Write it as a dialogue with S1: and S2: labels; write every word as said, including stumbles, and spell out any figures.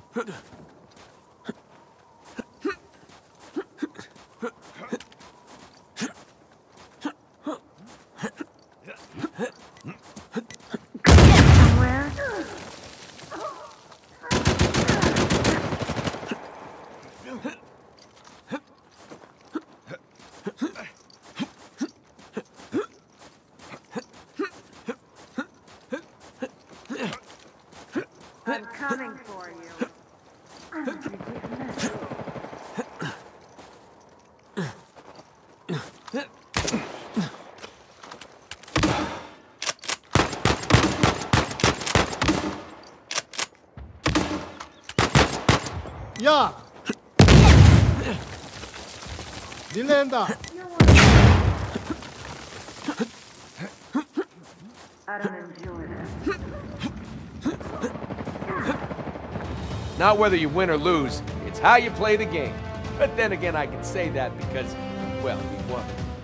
S1: I'm coming for you.
S2: 야! 릴레한다.
S1: I don't enjoy that.
S3: Not whether you win or lose, it's how you play the game. But then again, I can say that because, well, we won.